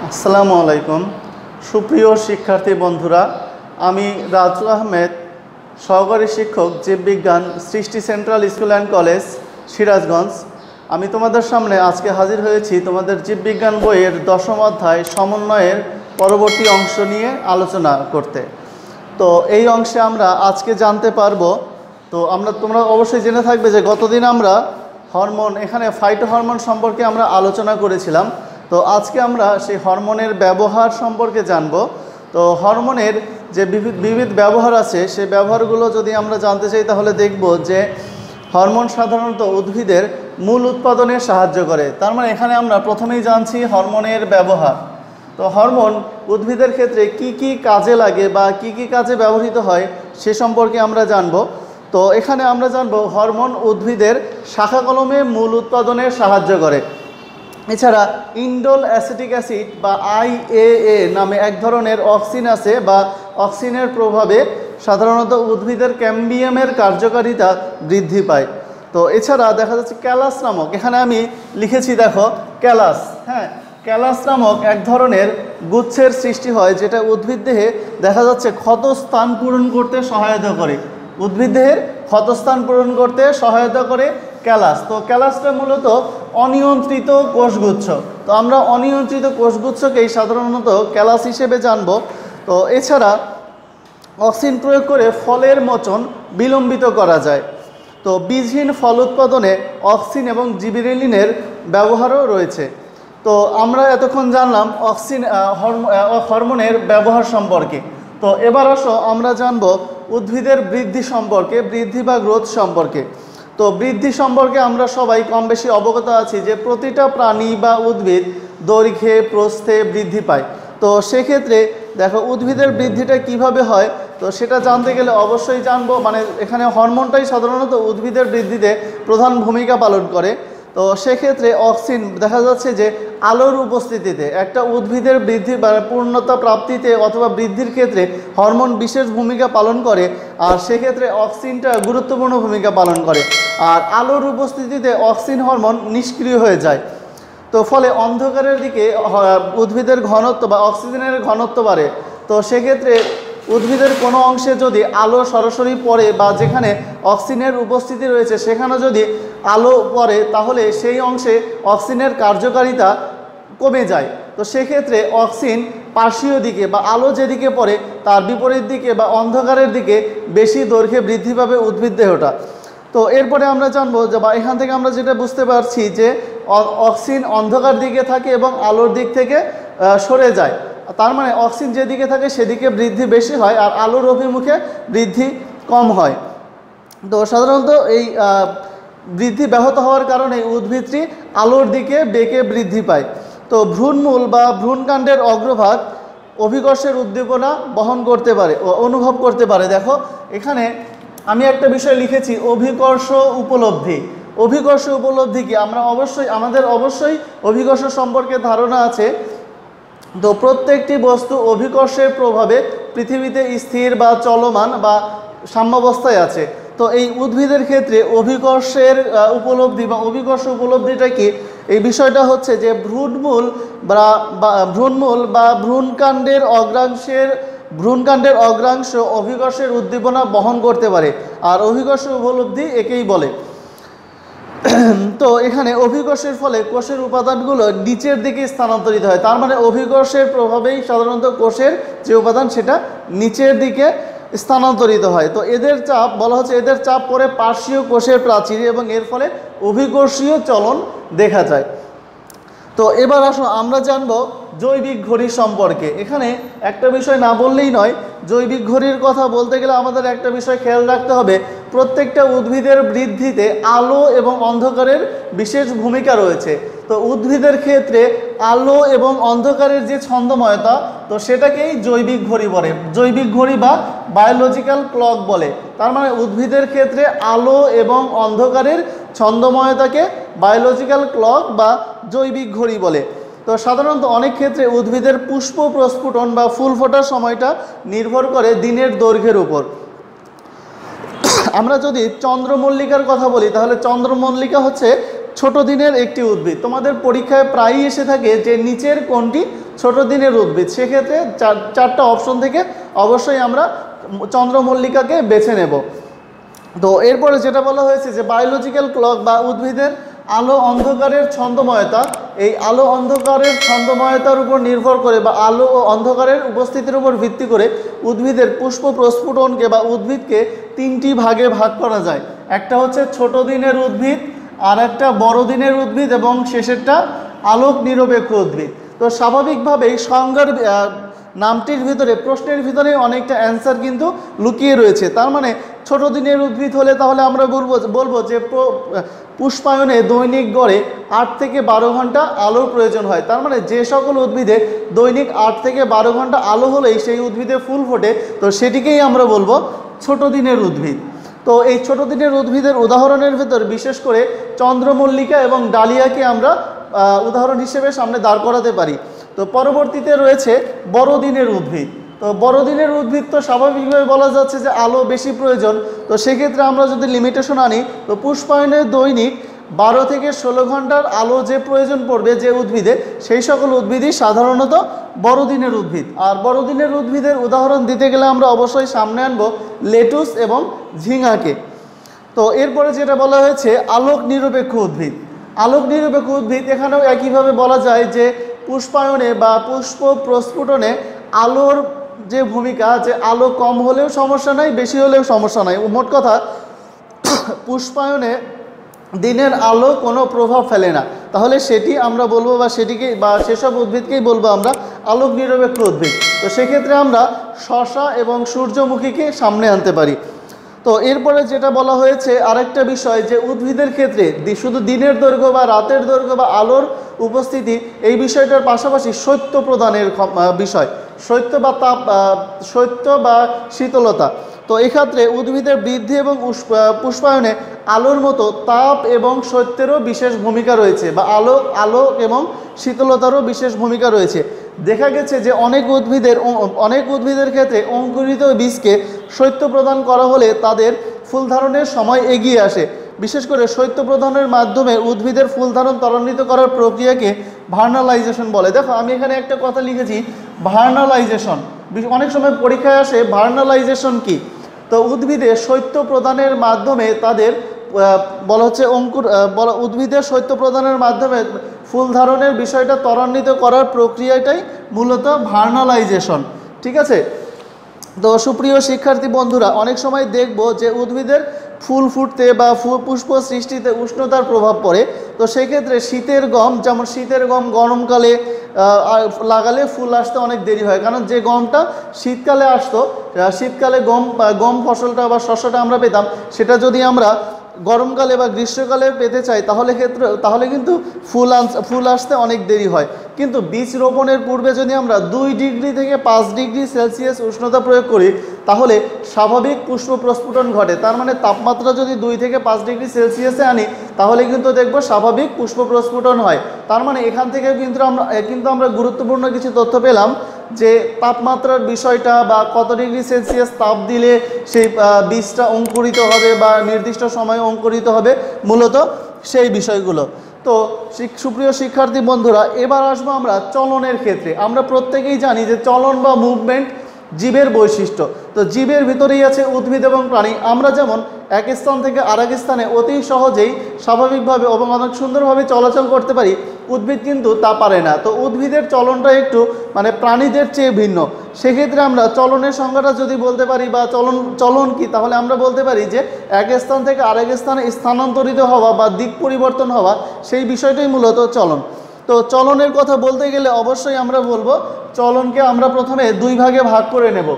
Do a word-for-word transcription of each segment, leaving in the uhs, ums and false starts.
আসসালামু আলাইকুম সুপ্রিয় শিক্ষার্থী বন্ধুরা, আমি রাজুল আহমেদ, সহকারী শিক্ষক জীববিজ্ঞান সৃষ্টি central school and college Sirajganj. আমি তোমাদের সামনে আজকে হাজির হয়েছি তোমাদের জীববিজ্ঞান বইয়ের দশম অধ্যায় সমন্বয়ের পরবর্তী অংশ নিয়ে আলোচনা করতে। তো এই অংশে আমরা আজকে জানতে পারবো, তো আমরা তোমরা অবশ্যই জেনে থাকবে যে গতদিন আমরা হরমোন এখানে ফাইটো হরমোন সম্পর্কে আমরা আলোচনা করেছিলাম। তো আজকে আমরা সেই হরমোনের ব্যবহার সম্পর্কে জানব। তো হরমোনের যে বিবিধ বিবিধ ব্যবহার আছে সেই ব্যবহারগুলো যদি আমরা জানতে চাই তাহলে দেখব যে হরমোন সাধারণত উদ্ভিদের মূল উৎপাদনে সাহায্য করে। তার মানে এখানে আমরা প্রথমেই জানছি হরমোনের ব্যবহার। তো হরমোন উদ্ভিদের ক্ষেত্রে কি কি কাজে লাগে বা কি কি কাজে ব্যবহৃত হয় সে সম্পর্কে আমরা জানব। তো এখানে আমরা জানব হরমোন উদ্ভিদের শাখা কলমে মূল উৎপাদনে সাহায্য করে। এছাড়া ইন্ডোল অ্যাসিটিক অ্যাসিড বা আই এ এ নামে এক ধরনের অক্সিন আছে বা অক্সিনের প্রভাবে সাধারণত উদ্ভিদের ক্যাম্বিয়ামের কার্যকারিতা বৃদ্ধি পায়। তো এছাড়া দেখা যাচ্ছে ক্যালাস নামক, এখানে আমি লিখেছি দেখো ক্যালাস, হ্যাঁ ক্যালাস নামক এক ধরনের গুচ্ছের সৃষ্টি হয় যেটা উদ্ভিদ দেহে দেখা যাচ্ছে ক্ষতস্থান পূরণ করতে সহায়তা করে। উদ্ভিদ দেহের ক্ষতস্থান পূরণ করতে সহায়তা করে ক্যালাস। তো ক্যালাসটা মূলত অনিয়ন্ত্রিত কোষগুচ্ছ। তো আমরা অনিয়ন্ত্রিত কোষগুচ্ছকেই সাধারণত ক্যালাস হিসেবে জানব। তো এছাড়া অক্সিন প্রয়োগ করে ফলের মোচন বিলম্বিত করা যায়। তো বীজহীন ফল উৎপাদনে অক্সিন এবং জিবেরেলিনের ব্যবহারও রয়েছে। তো আমরা এতক্ষণ জানলাম অক্সিন হরমোনের ব্যবহার সম্পর্কে। তো এবার আসো আমরা জানব উদ্ভিদের বৃদ্ধি সম্পর্কে, বৃদ্ধি বা গ্রোথ সম্পর্কে। তো বৃদ্ধি সম্পর্কে আমরা সবাই কম বেশি অবগত আছি যে প্রতিটা প্রাণী বা উদ্ভিদ দৈর্ঘ্যে প্রস্থে বৃদ্ধি পায়। তো সেক্ষেত্রে দেখো উদ্ভিদের বৃদ্ধিটা কিভাবে হয়, তো সেটা জানতে গেলে অবশ্যই জানবো মানে এখানে হরমোনটাই সাধারণত উদ্ভিদের বৃদ্ধিতে প্রধান ভূমিকা পালন করে। তো সেক্ষেত্রে অক্সিন দেখা যাচ্ছে যে আলোর উপস্থিতিতে একটা উদ্ভিদের বৃদ্ধি বা পূর্ণতা প্রাপ্তিতে অথবা বৃদ্ধির ক্ষেত্রে হরমোন বিশেষ ভূমিকা পালন করে, আর সেক্ষেত্রে অক্সিনটা গুরুত্বপূর্ণ ভূমিকা পালন করে। আর আলোর উপস্থিতিতে অক্সিন হরমোন নিষ্ক্রিয় হয়ে যায়। তো ফলে অন্ধকারের দিকে উদ্ভিদের ঘনত্ব বা অক্সিজেনের ঘনত্ব বাড়ে। তো সেক্ষেত্রে উদ্ভিদের কোনো অংশে যদি আলো সরাসরি পড়ে বা যেখানে অক্সিজেনের উপস্থিতি রয়েছে সেখানে যদি আলো পড়ে তাহলে সেই অংশে অক্সিজেনের কার্যকারিতা কমে যায়। তো সেক্ষেত্রে অক্সিজেন পার্শ্বীয় দিকে বা আলো যেদিকে পড়ে তার বিপরীত দিকে বা অন্ধকারের দিকে বেশি দৈর্ঘ্যে বৃদ্ধি পাবে উদ্ভিদ দেহটা। তো এরপরে আমরা জানবো যে বা এখান থেকে আমরা যেটা বুঝতে পারছি যে অক্সিজেন অন্ধকার দিকে থাকে এবং আলোর দিক থেকে সরে যায়। তার মানে অক্সিজেন যেদিকে থাকে সেদিকে বৃদ্ধি বেশি হয় আর আলোর অভিমুখে বৃদ্ধি কম হয়। তো সাধারণত এই বৃদ্ধি ব্যাহত হওয়ার কারণে উদ্ভিদটি আলোর দিকে বেঁকে বৃদ্ধি পায়। তো ভ্রূণমূল বা ভ্রূণকাণ্ডের অগ্রভাগ অভিকর্ষের উদ্দীপনা বহন করতে পারে ও অনুভব করতে পারে। দেখো এখানে আমি একটা বিষয় লিখেছি অভিকর্ষ উপলব্ধি। অভিকর্ষ উপলব্ধি কি, আমরা অবশ্যই আমাদের অবশ্যই অভিকর্ষ সম্পর্কে ধারণা আছে। তো প্রত্যেকটি বস্তু অভিকর্ষের প্রভাবে পৃথিবীতে স্থির বা চলমান বা সাম্যাবস্থায় আছে। তো এই উদ্ভিদের ক্ষেত্রে অভিকর্ষের উপলব্ধি বা অভিকর্ষ উপলব্ধিটা কি, এই বিষয়টা হচ্ছে যে ভ্রূণমূল বা ভ্রূণমূল বা ভ্রূণকাণ্ডের অগ্রাংশের ভ্রূণকাণ্ডের অগ্রাংশ অভিকর্ষের উদ্দীপনা বহন করতে পারে, আর অভিকর্ষ উপলব্ধি একেই বলে। তো এখানে অভিকর্ষের ফলে কোষের উপাদানগুলো নিচের দিকে স্থানান্তরিত হয়। তার মানে অভিকর্ষের প্রভাবেই সাধারণত কোষের যে উপাদান সেটা নিচের দিকে স্থানান্তরিত হয়। তো এদের চাপ বলা হচ্ছে এদের চাপ পড়ে পার্শ্বীয় কোষের প্রাচীরে এবং এর ফলে অভিকর্ষীয় চলন দেখা যায়। তো এবার আসো আমরা জানবো জৈবিক ঘড়ি সম্পর্কে। এখানে একটা বিষয় না বললেই নয়, জৈবিক ঘড়ির কথা বলতে গেলে আমাদের একটা বিষয় খেয়াল রাখতে হবে, প্রত্যেকটা উদ্ভিদের বৃদ্ধিতে আলো এবং অন্ধকারের বিশেষ ভূমিকা রয়েছে। তো উদ্ভিদের ক্ষেত্রে আলো এবং অন্ধকারের যে ছন্দময়তা, তো সেটাকেই জৈবিক ঘড়ি বলে, জৈবিক ঘড়ি বা বায়োলজিক্যাল ক্লক বলে। তার মানে উদ্ভিদের ক্ষেত্রে আলো এবং অন্ধকারের ছন্দময়তাকে বায়োলজিক্যাল ক্লক বা জৈবিক ঘড়ি বলে। তো সাধারণত অনেক ক্ষেত্রে উদ্ভিদের পুষ্প প্রস্ফুটন বা ফুল ফোটার সময়টা নির্ভর করে দিনের দৈর্ঘ্যের উপর। আমরা যদি চন্দ্রমল্লিকার কথা বলি তাহলে চন্দ্রমল্লিকা হচ্ছে ছোট দিনের একটি উদ্ভিদ। তোমাদের পরীক্ষায় প্রায়ই এসে থাকে যে নিচের কোনটি ছোট দিনের উদ্ভিদ, সেক্ষেত্রে চার চারটা অপশন থেকে অবশ্যই আমরা চন্দ্রমল্লিকাকে বেছে নেব। তো এরপরে যেটা বলা হয়েছে যে বায়োলজিক্যাল ক্লক বা উদ্ভিদের আলো অন্ধকারের ছন্দময়তা, এই আলো অন্ধকারের ছন্দময়তার উপর নির্ভর করে বা আলো ও অন্ধকারের উপস্থিতির উপর ভিত্তি করে উদ্ভিদের পুষ্প প্রস্ফুটনকে বা উদ্ভিদকে তিনটি ভাগে ভাগ করা যায়। একটা হচ্ছে ছোট দিনের উদ্ভিদ, আর একটা বড় দিনের উদ্ভিদ, এবং শেষেরটা আলোক নিরপেক্ষ উদ্ভিদ। তো স্বাভাবিকভাবেই সংজ্ঞার নামটির ভিতরে প্রশ্নের ভিতরে অনেকটা অ্যান্সার কিন্তু লুকিয়ে রয়েছে। তার মানে ছোট দিনের উদ্ভিদ হলে তাহলে আমরা বলবো বলবো যে পুষ্পায়নে দৈনিক গড়ে আট থেকে বারো ঘন্টা আলোর প্রয়োজন হয়। তার মানে যে সকল উদ্ভিদে দৈনিক আট থেকে বারো ঘন্টা আলো হলেই সেই উদ্ভিদে ফুল ফোটে, তো সেটিকেই আমরা বলবো ছোট দিনের উদ্ভিদ। তো এই ছোট দিনের উদ্ভিদের উদাহরণের ভিতর বিশেষ করে চন্দ্রমল্লিকা এবং ডালিয়াকে আমরা উদাহরণ হিসেবে সামনে দাঁড় করাতে পারি। তো পরবর্তীতে রয়েছে বড় দিনের উদ্ভিদ। তো বড় দিনের উদ্ভিদ তো স্বাভাবিকভাবে বলা যাচ্ছে যে আলো বেশি প্রয়োজন। তো সেক্ষেত্রে আমরা যদি লিমিটেশন আনি, তো পুষ্পায়নে দৈনিক বারো থেকে ষোলো ঘন্টার আলো যে প্রয়োজন পড়বে যে উদ্ভিদে, সেই সকল উদ্ভিদই সাধারণত বড় দিনের উদ্ভিদ। আর বড় দিনের উদ্ভিদের উদাহরণ দিতে গেলে আমরা অবশ্যই সামনে আনবো লেটুস এবং ঝিঙাকে। তো এরপরে যেটা বলা হয়েছে আলোক নিরপেক্ষ উদ্ভিদ। আলোক নিরপেক্ষ উদ্ভিদ এখানেও একইভাবে বলা যায় যে পুষ্পায়নে বা পুষ্প প্রস্ফুটনে আলোর যে ভূমিকা, যে আলো কম হলেও সমস্যা নাই, বেশি হলেও সমস্যা নাই। মোট কথা পুষ্পায়নে দিনের আলো কোনো প্রভাব ফেলে না, তাহলে সেটি আমরা বলবো বা সেটিকে বা সেসব উদ্ভিদকেই বলবো আমরা আলোক নিরপেক্ষ উদ্ভিদ। তো সেক্ষেত্রে আমরা শসা এবং সূর্যমুখীকে সামনে আনতে পারি। তো এরপরে যেটা বলা হয়েছে আরেকটা বিষয় যে উদ্ভিদের ক্ষেত্রে শুধু দিনের দৈর্ঘ্য বা রাতের দৈর্ঘ্য বা আলোর উপস্থিতি, এই বিষয়টার পাশাপাশি শৈত্য প্রদানের বিষয়, শৈত্য বা তাপ, শৈত্য বা শীতলতা। তো এক্ষেত্রে উদ্ভিদের বৃদ্ধি এবং পুষ্পায়নে আলোর মতো তাপ এবং শৈত্যেরও বিশেষ ভূমিকা রয়েছে, বা আলো আলো এবং শীতলতারও বিশেষ ভূমিকা রয়েছে। দেখা গেছে যে অনেক উদ্ভিদের অনেক উদ্ভিদের ক্ষেত্রে অঙ্কুরিত বীজকে শৈত্য প্রদান করা হলে তাদের ফুল ধারণের সময় এগিয়ে আসে। বিশেষ করে শৈত্য প্রদানের মাধ্যমে উদ্ভিদের ফুল ধারণ ত্বরান্বিত করার প্রক্রিয়াকে ভার্নালাইজেশন বলে। দেখো আমি এখানে একটা কথা লিখেছি, ভার্নালাইজেশন। অনেক সময় পরীক্ষায় আসে ভার্নালাইজেশন কি। তো উদ্ভিদে শৈত্য প্রদানের মাধ্যমে তাদের বলা হচ্ছে অঙ্কুর বলা উদ্ভিদের শৈত্য প্রদানের মাধ্যমে ফুল ধারণের বিষয়টা ত্বরান্বিত করার প্রক্রিয়াটাই মূলত ভার্নালাইজেশন। ঠিক আছে। তো সুপ্রিয় শিক্ষার্থী বন্ধুরা, অনেক সময় দেখব যে উদ্ভিদের ফুল ফুটতে বা পুষ্প সৃষ্টিতে উষ্ণতার প্রভাব পড়ে। তো সেক্ষেত্রে শীতের গম, যেমন শীতের গম গরমকালে লাগালে ফুল আসতে অনেক দেরি হয়, কারণ যে গমটা শীতকালে আসতো, শীতকালে গম গম ফসলটা বা শস্যটা আমরা পেতাম, সেটা যদি আমরা গরমকালে বা গ্রীষ্মকালে পেতে চাই তাহলে ক্ষেত্রে তাহলে কিন্তু ফুল ফুল আসতে অনেক দেরি হয়। কিন্তু বীজ রোপণের পূর্বে যদি আমরা দুই ডিগ্রি থেকে পাঁচ ডিগ্রি সেলসিয়াস উষ্ণতা প্রয়োগ করি তাহলে স্বাভাবিক পুষ্প প্রস্ফুটন ঘটে। তার মানে তাপমাত্রা যদি দুই থেকে পাঁচ ডিগ্রি সেলসিয়াসে আনি তাহলে কিন্তু দেখব স্বাভাবিক পুষ্প প্রস্ফুটন হয়। তার মানে এখান থেকে কিন্তু আমরা কিন্তু আমরা গুরুত্বপূর্ণ কিছু তথ্য পেলাম যে তাপমাত্রার বিষয়টা বা কত ডিগ্রি সেলসিয়াস তাপ দিলে সেই বীজটা অঙ্কুরিত হবে বা নির্দিষ্ট সময়ে অঙ্কুরিত হবে, মূলত সেই বিষয়গুলো। তো সুপ্রিয় শিক্ষার্থী বন্ধুরা, এবার আসবো আমরা চলনের ক্ষেত্রে। আমরা প্রত্যেকেই জানি যে চলন বা মুভমেন্ট জীবের বৈশিষ্ট্য। তো জীবের ভিতরেই আছে উদ্ভিদ এবং প্রাণী। আমরা যেমন এক স্থান থেকে আরেক স্থানে অতি সহজেই স্বাভাবিকভাবে এবং অনেক সুন্দরভাবে চলাচল করতে পারি, উদ্ভিদ কিন্তু তা পারে না। তো উদ্ভিদের চলনটা একটু মানে প্রাণীদের চেয়ে ভিন্ন। সেক্ষেত্রে আমরা চলনের সংজ্ঞাটা যদি বলতে পারি বা চলন চলন কি, তাহলে আমরা বলতে পারি যে এক স্থান থেকে আরেক স্থানে স্থানান্তরিত হওয়া বা দিক পরিবর্তন হওয়া, সেই বিষয়টাই মূলত চলন। তো চলনের কথা বলতে গেলে অবশ্যই আমরা বলবো চলনকে আমরা প্রথমে দুই ভাগে ভাগ করে নেব।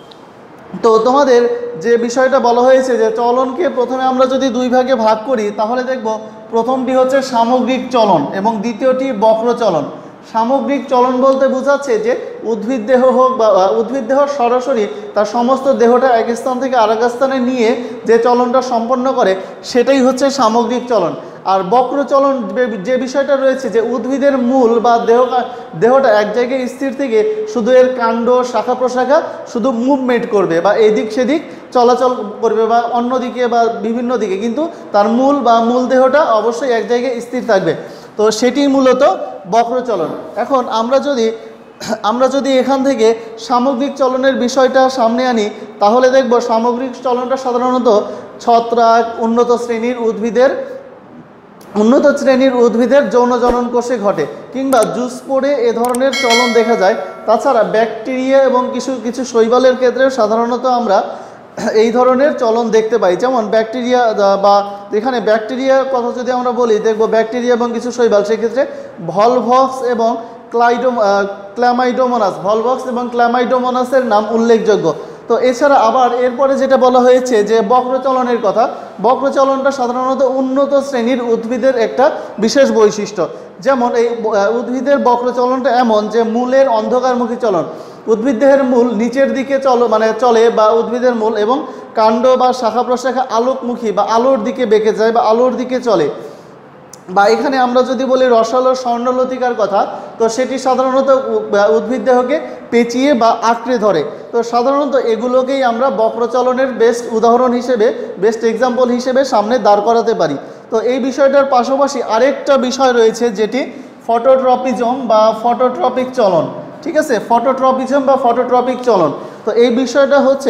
তো তোমাদের যে বিষয়টা বলা হয়েছে যে চলনকে প্রথমে আমরা যদি দুই ভাগে ভাগ করি তাহলে দেখব প্রথমটি হচ্ছে সামগ্রিক চলন এবং দ্বিতীয়টি বক্র চলন। সামগ্রিক চলন বলতে বোঝাচ্ছে যে উদ্ভিদ দেহ হোক বা উদ্ভিদ দেহ সরাসরি তার সমস্ত দেহটা এক স্থান থেকে আরেক স্থানে নিয়ে যে চলনটা সম্পন্ন করে সেটাই হচ্ছে সামগ্রিক চলন। আর বক্রচলন যে বিষয়টা রয়েছে যে উদ্ভিদের মূল বা দেহ দেহটা এক জায়গায় স্থির থেকে শুধু এর কাণ্ড শাখা প্রশাখা শুধু মুভমেন্ট করবে বা এদিক সেদিক চলাচল করবে বা অন্যদিকে বা বিভিন্ন দিকে, কিন্তু তার মূল বা মূল দেহটা অবশ্যই এক জায়গায় স্থির থাকবে। তো সেটি মূলত বক্রচলন। এখন আমরা যদি আমরা যদি এখান থেকে সামগ্রিক চলনের বিষয়টা সামনে আনি তাহলে দেখব সামগ্রিক চলনটা সাধারণত ছত্রাক উন্নত শ্রেণীর উদ্ভিদের উন্নত শ্রেণীর উদ্ভিদের যৌন জনন কোষে ঘটে কিংবা জুসপোরে এ ধরনের চলন দেখা যায়। তাছাড়া ব্যাকটেরিয়া এবং কিছু কিছু শৈবালের ক্ষেত্রেও সাধারণত আমরা এই ধরনের চলন দেখতে পাই। যেমন ব্যাকটেরিয়া বা এখানে ব্যাকটেরিয়ার কথা যদি আমরা বলি দেখব ব্যাকটেরিয়া এবং কিছু শৈবাল, সেক্ষেত্রে ভলভক্স এবং ক্লাইডো ক্ল্যামাইডোমোনাস ভলভক্স এবং ক্ল্যামাইডোমোনাসের নাম উল্লেখযোগ্য। তো এছাড়া আবার এরপরে যেটা বলা হয়েছে যে বক্রচলনের কথা, বক্রচলনটা সাধারণত উন্নত শ্রেণীর উদ্ভিদের একটা বিশেষ বৈশিষ্ট্য। যেমন এই উদ্ভিদের বক্রচলনটা এমন যে মূলের অন্ধকারমুখী চলন, উদ্ভিদ দেহের মূল নিচের দিকে চল মানে চলে বা উদ্ভিদের মূল এবং কাণ্ড বা শাখা প্রশাখা আলোকমুখী বা আলোর দিকে বেঁকে যায় বা আলোর দিকে চলে। বা এখানে আমরা যদি বলি রসালো স্বর্ণলতিকার কথা, তো সেটি সাধারণত উদ্ভিদ দেহকে পেঁচিয়ে বা আঁকড়ে ধরে। তো সাধারণত এগুলোকেই আমরা বক্রচলনের বেস্ট উদাহরণ হিসেবে বেস্ট এক্সাম্পল হিসেবে সামনে দাঁড় করাতে পারি। তো এই বিষয়টার পাশাপাশি আরেকটা বিষয় রয়েছে যেটি ফটোট্রপিজম বা ফটোট্রপিক চলন। ঠিক আছে, ফটোট্রপিজম বা ফটোট্রপিক চলন। তো এই বিষয়টা হচ্ছে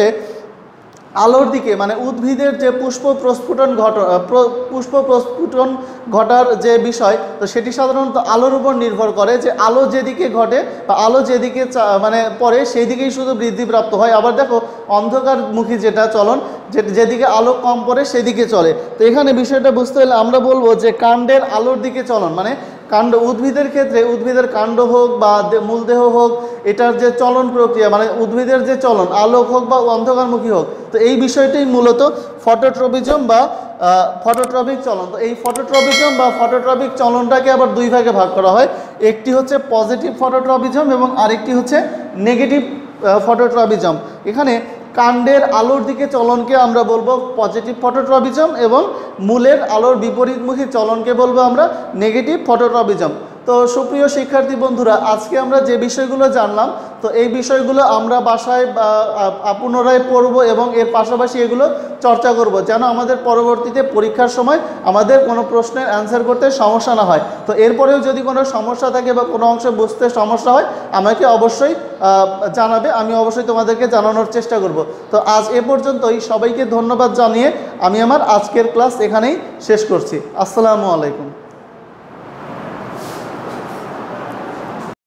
আলোর দিকে মানে উদ্ভিদের যে পুষ্প প্রস্ফুটন ঘট পুষ্প প্রস্ফুটন ঘটার যে বিষয়, তো সেটি সাধারণত আলোর উপর নির্ভর করে যে আলো যেদিকে ঘটে বা আলো যেদিকে মানে পড়ে সেই দিকেই শুধু বৃদ্ধিপ্রাপ্ত হয়। আবার দেখো অন্ধকারমুখী যেটা চলন, যে যেদিকে আলো কম পড়ে সেদিকে চলে। তো এখানে বিষয়টা বুঝতে হলে আমরা বলবো যে কাণ্ডের আলোর দিকে চলন মানে কাণ্ড উদ্ভিদের ক্ষেত্রে উদ্ভিদের কাণ্ড হোক বা মূলদেহ হোক, এটার যে চলন প্রক্রিয়া মানে উদ্ভিদের যে চলন আলোক হোক বা অন্ধকারমুখী হোক, তো এই বিষয়টাই মূলত ফটোট্রপিজম বা ফটোট্রপিক চলন। তো এই ফটোট্রপিজম বা ফটোট্রপিক চলনটাকে আবার দুই ভাগে ভাগ করা হয়, একটি হচ্ছে পজিটিভ ফটোট্রপিজম এবং আরেকটি হচ্ছে নেগেটিভ ফটোট্রপিজম। এখানে কাণ্ডের আলোর দিকে চলনকে আমরা বলবো পজিটিভ ফটোট্রপিজম এবং মূলের আলোর বিপরীতমুখী চলনকে বলবো আমরা নেগেটিভ ফটোট্রপিজম। তো সুপ্রিয় শিক্ষার্থী বন্ধুরা, আজকে আমরা যে বিষয়গুলো জানলাম, তো এই বিষয়গুলো আমরা বাসায় পুনরায় পড়ব এবং এর পাশাপাশি এগুলো চর্চা করব যেন আমাদের পরবর্তীতে পরীক্ষার সময় আমাদের কোনো প্রশ্নের অ্যান্সার করতে সমস্যা না হয়। তো এরপরেও যদি কোনো সমস্যা থাকে বা কোনো অংশ বুঝতে সমস্যা হয় আমাকে অবশ্যই জানাবে, আমি অবশ্যই তোমাদেরকে জানানোর চেষ্টা করব। তো আজ এ পর্যন্তই, সবাইকে ধন্যবাদ জানিয়ে আমি আমার আজকের ক্লাস এখানেই শেষ করছি। আসসালামু আলাইকুম।